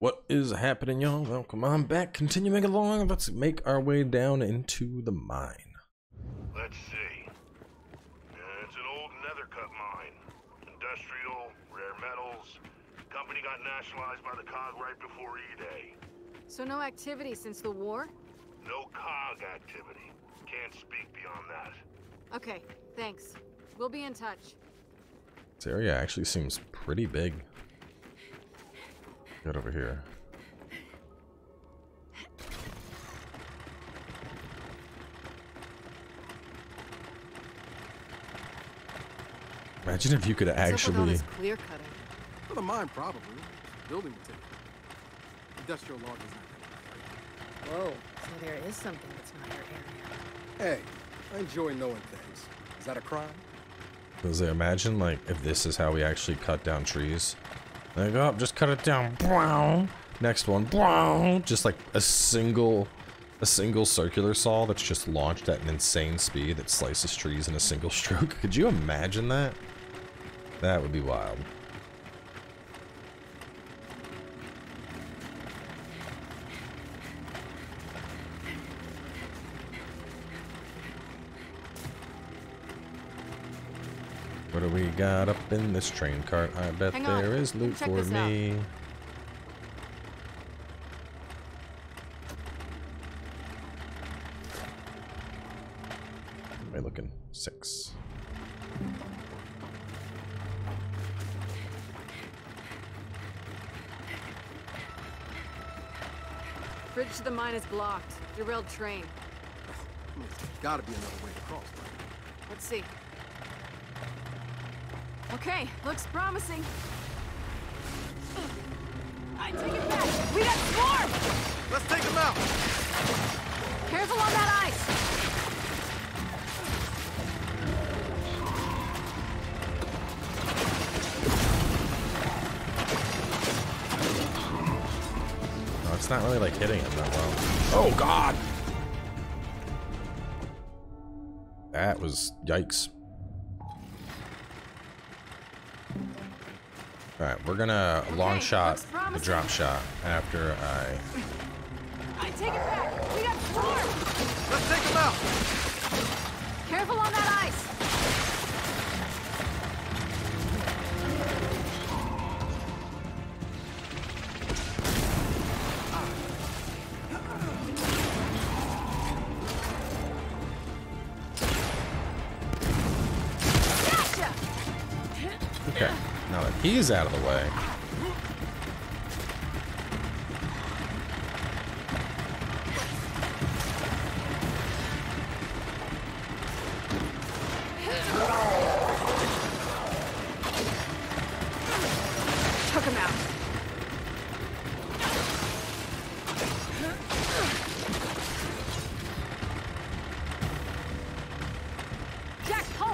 What is happening, y'all? Welcome on back. Continuing along, let's make our way down into the mine. Let's see. It's an old nether cut mine. Industrial, rare metals. Company got nationalized by the COG right before E-Day. So no activity since the war? No COG activity. Can't speak beyond that. Okay, thanks. We'll be in touch. This area actually seems pretty big. Get over here. Imagine if you could actually. Clear cutting. For the mine, probably. Building material. Industrial logging is not Whoa, so there is something that's not your area. Hey, I enjoy knowing things. Is that a crime? Because imagine like if this is how we actually cut down trees. Like, oh, just cut it down. Brown. Next one. Brown. Just like a single circular saw that's just launched at an insane speed that slices trees in a single stroke. Could you imagine that? That would be wild. What do we got up in this train cart? I bet there is loot for me. What am I looking? 6. Bridge to the mine is blocked. Derailed train. There's gotta be another way to cross, right? Let's see. Okay, looks promising. I take it back. We got swarmed! Let's take them out! Careful on that ice! No, it's not really like hitting him that well. Oh god! That was yikes. Alright, we're gonna long shot the drop shot after I take it back! We got swarmed! Let's take them out! Careful on that ice! Gotcha! Okay, now that he's out of the way. Took him out. Jack, pulse!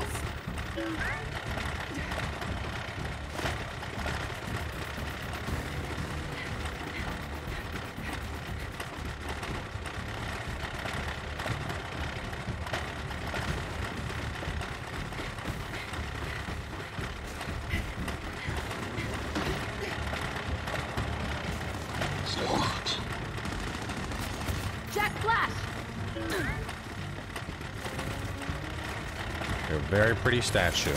Jack, flash! You're a very pretty statue.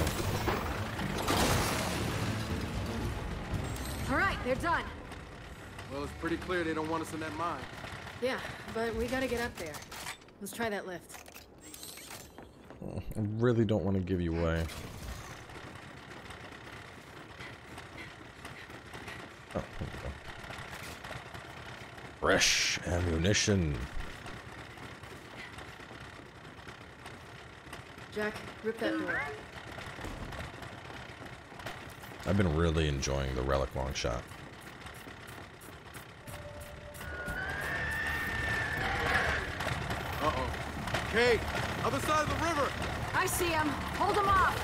All right, they're done. Well, it's pretty clear they don't want us in that mine. Yeah, but we gotta get up there. Let's try that lift. I really don't want to give you away. Oh, here we go. Fresh ammunition. Jack, rip that door. I've been really enjoying the relic long shot. Uh-oh. Kate! Other side of the river! I see him. Hold him off.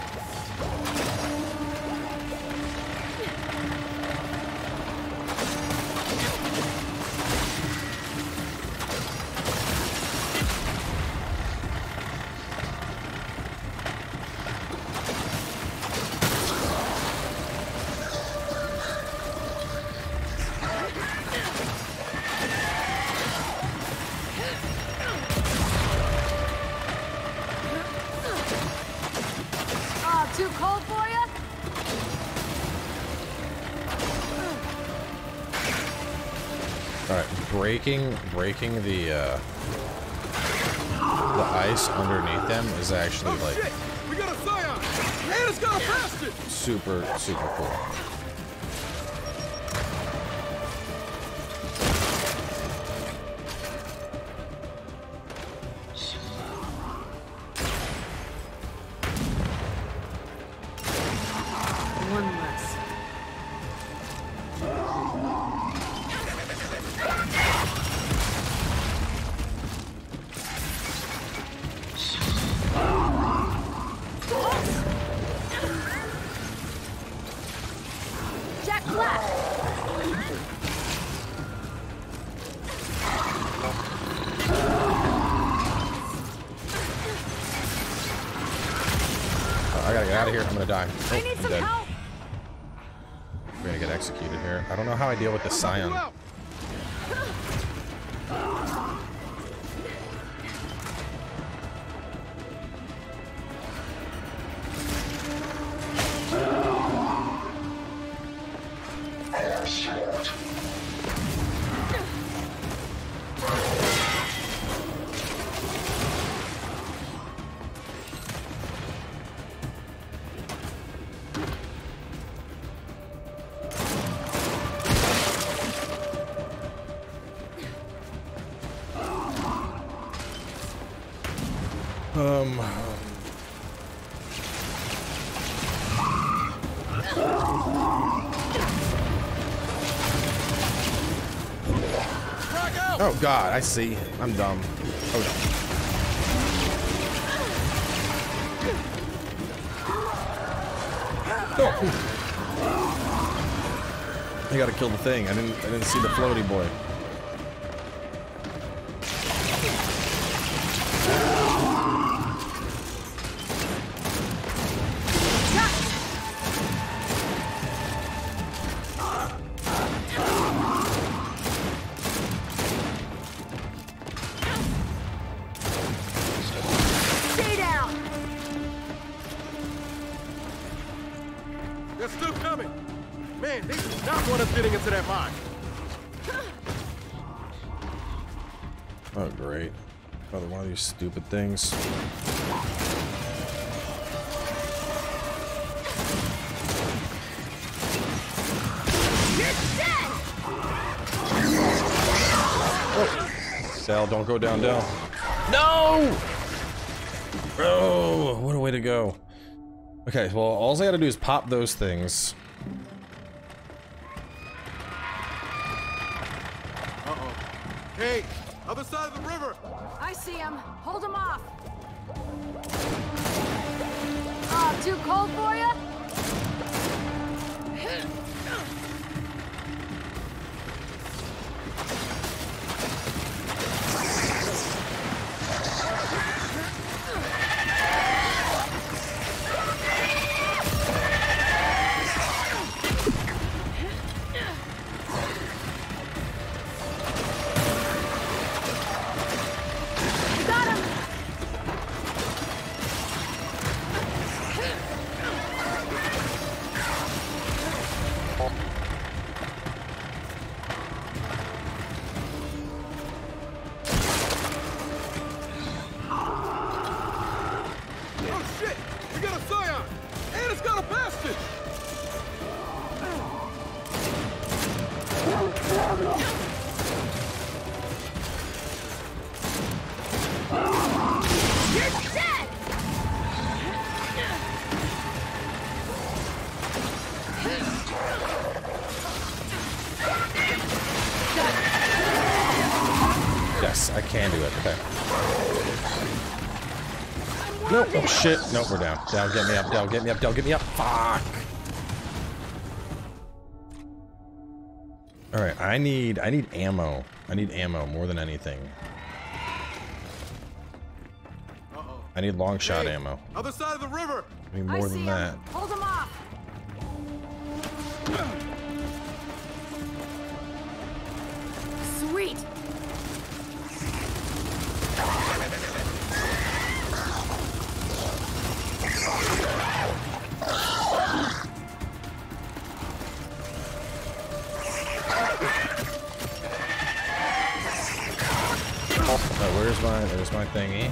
Alright, breaking the ice underneath them is actually like Shit! We got a scion! And it's got a bastard! super cool. One less. Jack Black. I gotta get out of here. I'm gonna die. Oh, I need I'm some dead. help. We're gonna get executed here. I don't know how I deal with the scion. Oh god, I see. I'm dumb. Oh. No. I gotta kill the thing. I didn't see the floaty boy. Stay down. They're still coming! Man, they do not want us getting into that mine. Oh great. Another one of these stupid things. Sal, don't go down. No! Oh, what a way to go. Okay, well, all I gotta do is pop those things. Uh-oh. Hey, other side of the river! I see him. Hold him off. Oh, too cold for you? Got him. Oh shit! We got a scion! And it's got a bastard! You're dead. Yes, I can do it. Okay. Nope. Oh shit. Nope, we're down. Down, get me up. Down, get me up. Down, get me up. Fuck. All right, I need ammo. I need ammo more than anything. Uh-oh. I need long shot Hey, ammo. Other side of the river! I need I more see than him. that. Hold him off. Sweet. Oh, there's my thingy.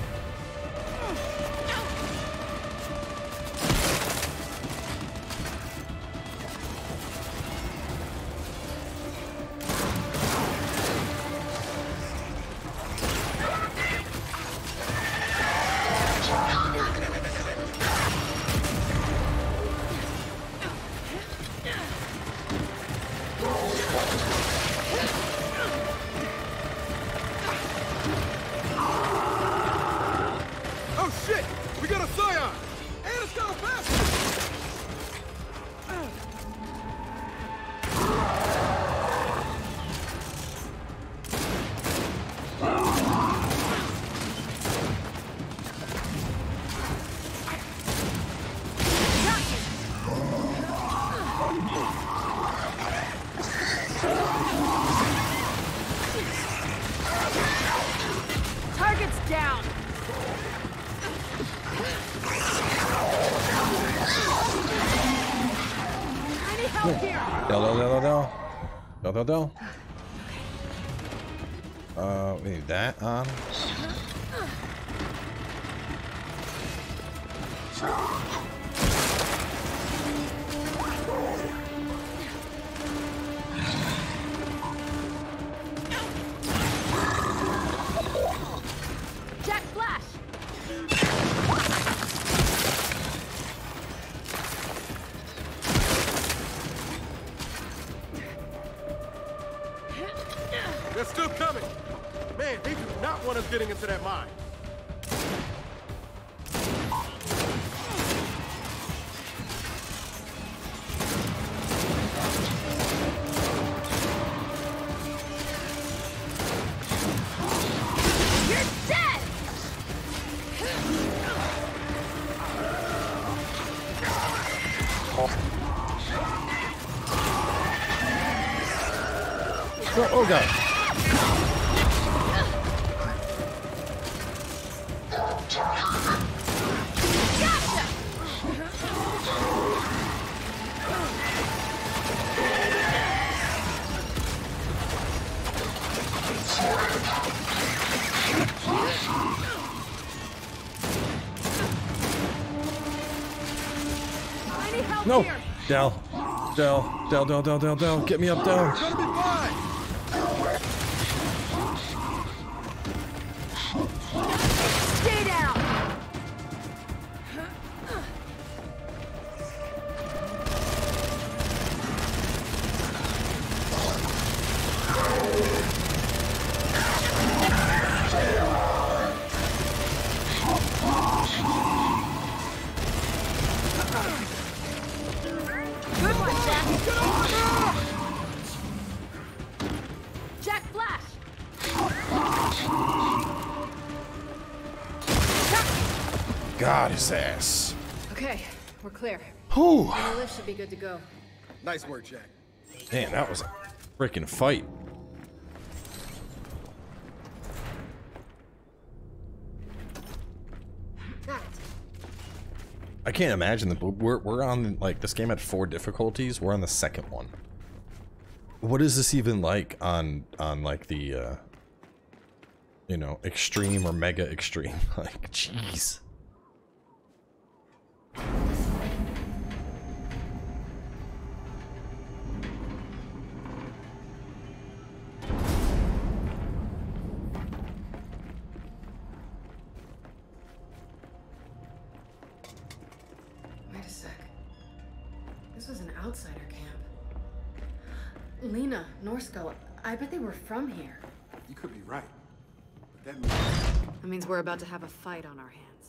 We need that on. Jack Flash. They're still coming. Man, they do not want us getting into that mine. You're dead. Oh god. No! Del. Get me up, Del. It's gonna be fine. Stay down. Good one, Jack. Jack Flash. God, his ass. Okay, we're clear. Whew. The lift should be good to go. Nice work, Jack. Man, that was a freaking fight. Got it. I can't imagine that we're on like this game at 4 difficulties. We're on the second one. What is this even like on like the you know, extreme or mega extreme? Like, jeez. Wait a sec. This was an outsider camp. Lena, Norskull, I bet they were from here. You could be right. But that means... That means we're about to have a fight on our hands.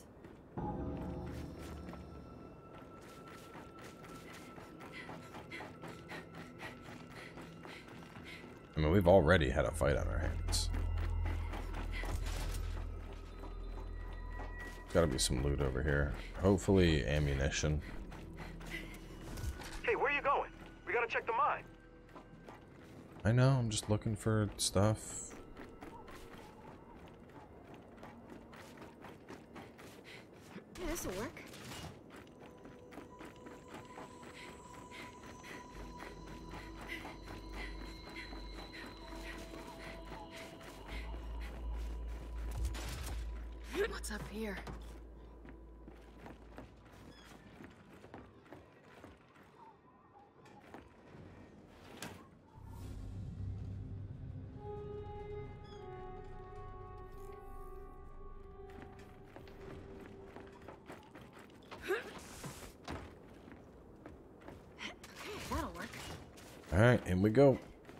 I mean, we've already had a fight on our hands. Gotta be some loot over here. Hopefully ammunition. Hey, where are you going? We gotta check the mine. I know, I'm just looking for stuff. Yeah, this'll work. What's up here? That'll work. All right, in we go.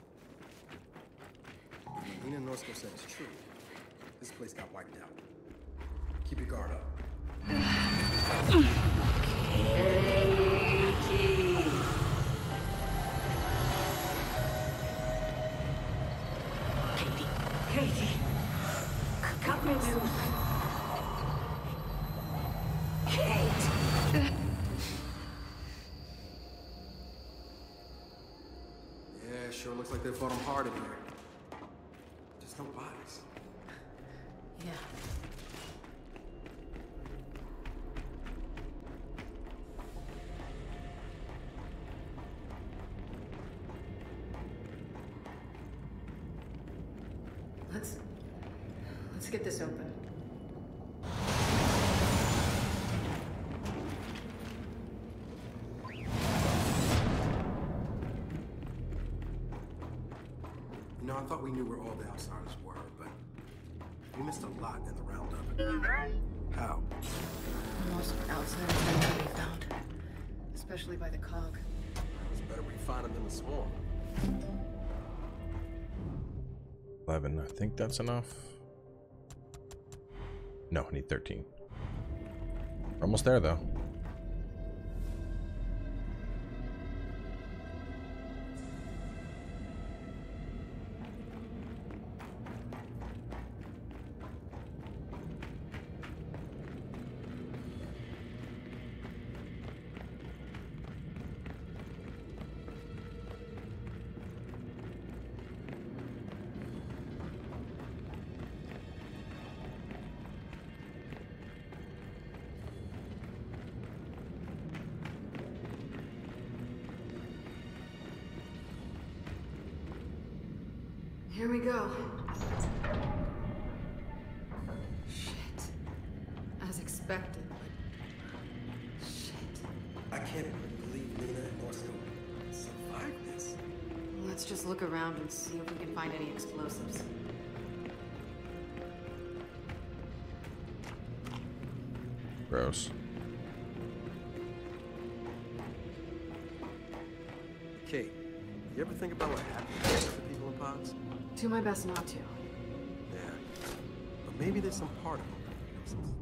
Nina Norsko said it's true. This place got wiped out. Keep your guard up. Katie, cut me loose. Kate. Yeah, sure looks like they fought him hard in here. Just no bodies. Yeah. Let's get this open. You know, I thought we knew where all the outsiders were, but we missed a lot in the roundup. How? Most outsiders are not to be found, especially by the cog. It's better we find them than the swarm. 11. I think that's enough. No, I need 13. Almost there, though. Here we go. Shit. As expected, but... Shit. I can't believe Nina and Norsko survived this. Let's just look around and see if we can find any explosives. Gross. Kate, you ever think about what happened to the people in pods? Do my best not to. Yeah. But maybe there's some part of them.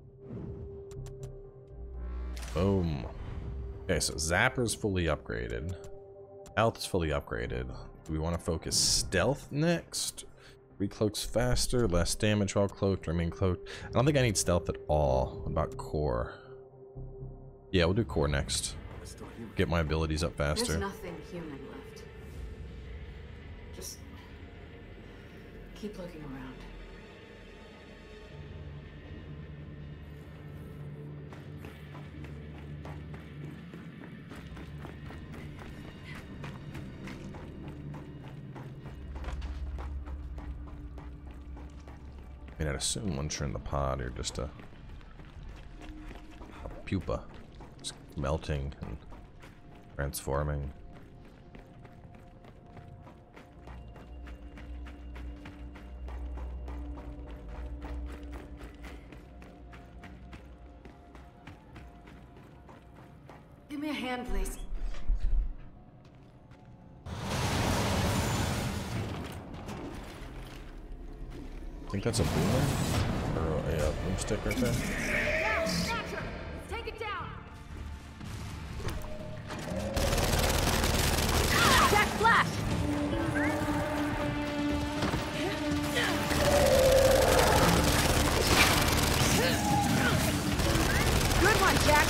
Boom. Okay, so Zapper's fully upgraded. Health is fully upgraded. Do we want to focus stealth next? Recloaks faster, less damage while cloaked, remain cloaked. I don't think I need stealth at all. What about core? Yeah, we'll do core next. Get my abilities up faster. There's nothing human left. Just keep looking around. I mean, I'd assume once you're in the pod, you're just a pupa. Just melting and transforming. Give me a hand, please. I think that's a boomer or a boomstick right there. Gotcha! Take it down! Jack flash! Good one, Jack!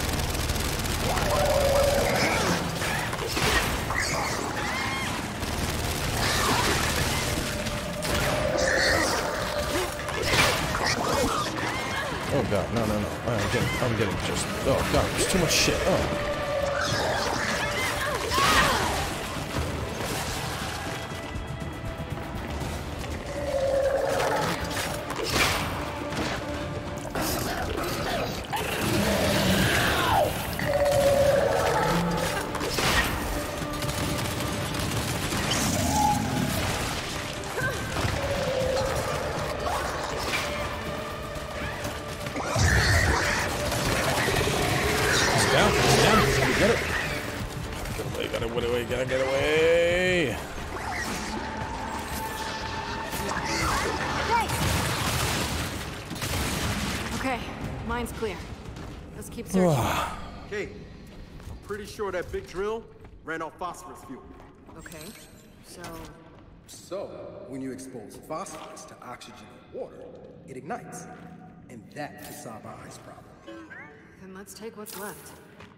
Oh god, no. I'm getting just, oh god, there's too much shit. Oh. Okay, mine's clear. Let's keep searching. Kate, I'm pretty sure that big drill ran off phosphorus fuel. Okay, so... So, when you expose phosphorus to oxygen and water, it ignites. And that can solve our ice problem. Then let's take what's left.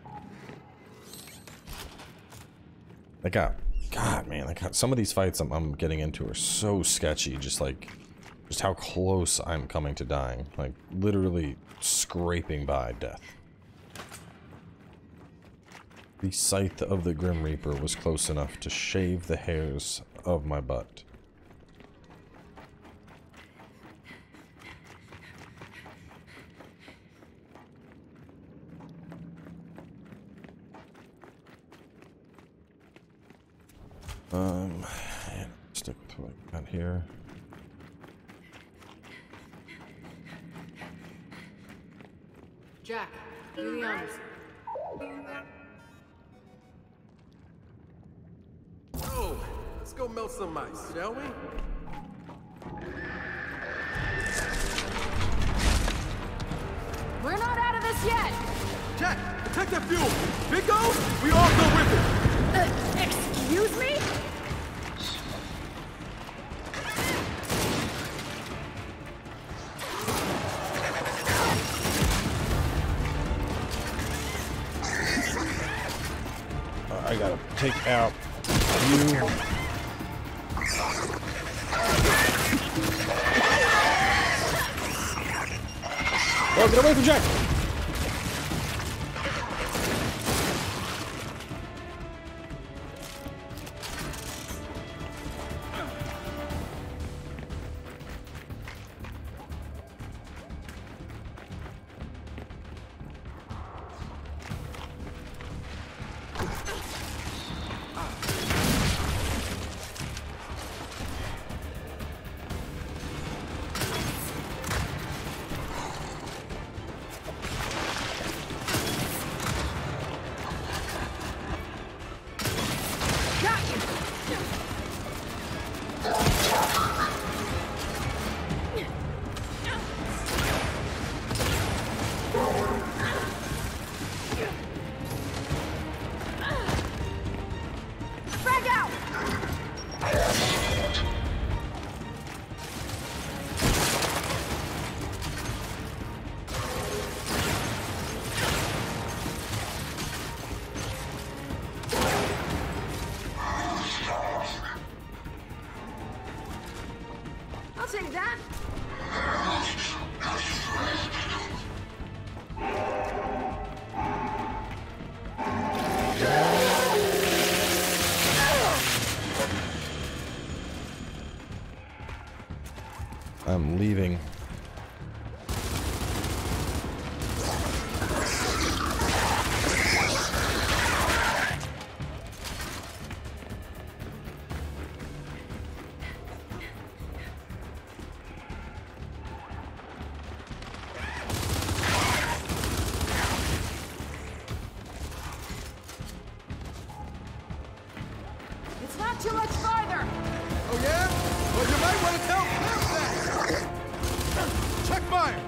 I got, God, man, I got some of these fights I'm getting into are so sketchy. Just how close I'm coming to dying. Like, literally scraping by death. The scythe of the Grim Reaper was close enough to shave the hairs of my butt. And stick with what I got here. Jack, do the honors. Oh, let's go melt some ice, shall we? We're not out of this yet! Jack, protect that fuel! If it goes, we all go with it! Excuse me? I gotta take out you. Oh, get away from Jack! I'll take that! I'm leaving. It's not too much farther! Oh yeah? Well, you might want to tell him that! Check fire!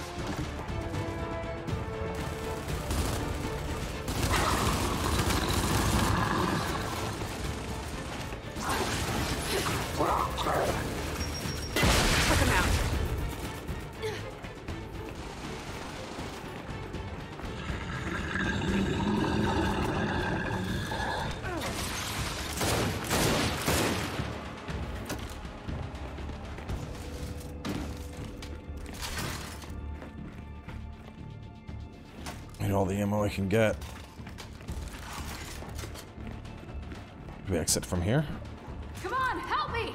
Took him out. Need all the ammo I can get. Do we exit from here? Come on, help me!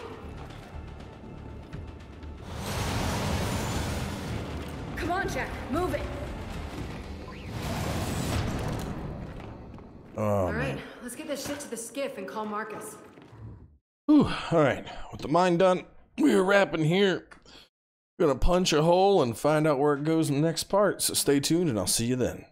Come on, Jack, move it. Oh, All man. right, let's get this shit to the skiff and call Marcus. Whew, all right, with the mine done, we're wrapping here. Gonna punch a hole and find out where it goes in the next part, so stay tuned and I'll see you then.